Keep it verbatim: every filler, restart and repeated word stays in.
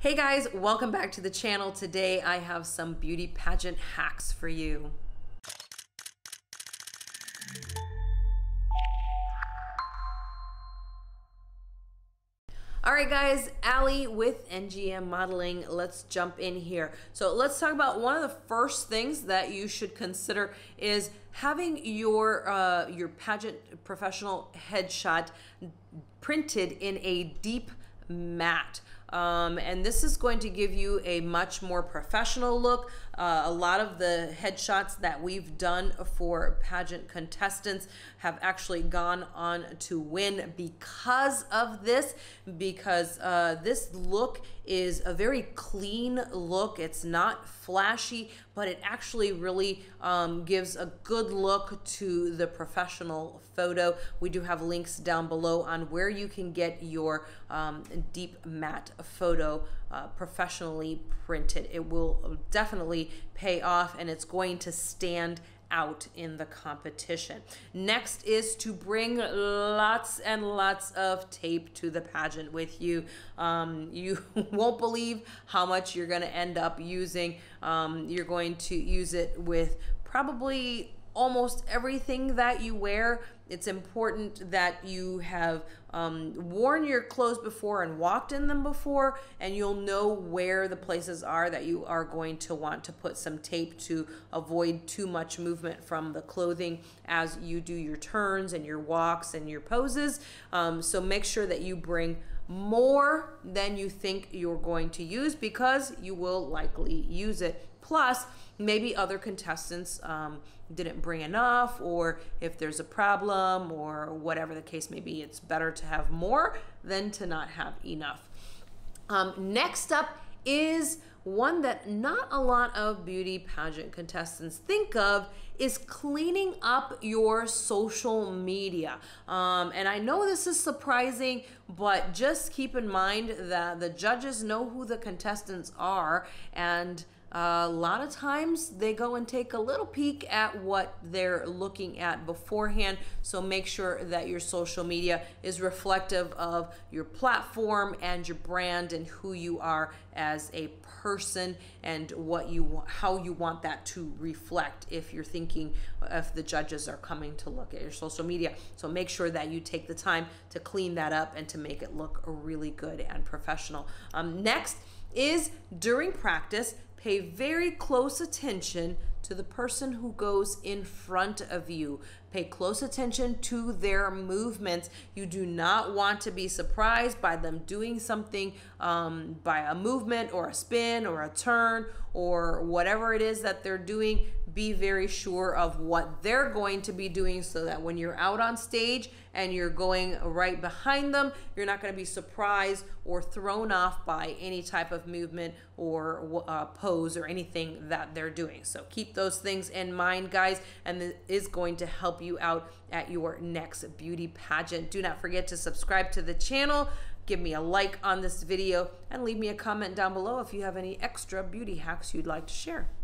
Hey guys, welcome back to the channel. Today I have some beauty pageant hacks for you. All right guys, Allie with N G M Modeling. Let's jump in here. So let's talk about one of the first things that you should consider is having your uh, your pageant professional headshot printed in a deep matte. Um, and this is going to give you a much more professional look. Uh, a lot of the headshots that we've done for pageant contestants have actually gone on to win because of this, because uh, this look is a very clean look. It's not flashy, but it actually really um, gives a good look to the professional photo. We do have links down below on where you can get your um, deep matte photo uh, professionally printed. It will definitely pay off and it's going to stand out in the competition. Next is to bring lots and lots of tape to the pageant with you. Um, you won't believe how much you're going to end up using. Um, you're going to use it with probably almost everything that you wear. It's important that you have um, worn your clothes before and walked in them before, and you'll know where the places are that you are going to want to put some tape to avoid too much movement from the clothing as you do your turns and your walks and your poses. Um, so make sure that you bring more than you think you're going to use, because you will likely use it. Plus, maybe other contestants um, didn't bring enough, or if there's a problem or whatever the case may be, it's better to have more than to not have enough. Um, next up is one that not a lot of beauty pageant contestants think of, is cleaning up your social media. Um, and I know this is surprising, but just keep in mind that the judges know who the contestants are, and Uh, a lot of times they go and take a little peek at what they're looking at beforehand. So make sure that your social media is reflective of your platform and your brand and who you are as a person, and what you want, how you want that to reflect if you're thinking, if the judges are coming to look at your social media. So make sure that you take the time to clean that up and to make it look really good and professional. Um, next is during practice, pay very close attention to the person who goes in front of you. Pay close attention to their movements. You do not want to be surprised by them doing something um, by a movement or a spin or a turn or whatever it is that they're doing. Be very sure of what they're going to be doing, so that when you're out on stage and you're going right behind them, you're not going to be surprised or thrown off by any type of movement or uh, pose or anything that they're doing. So keep those things in mind, guys, and it is going to help you out at your next beauty pageant. Do not forget to subscribe to the channel, give me a like on this video, and leave me a comment down below if you have any extra beauty hacks you'd like to share.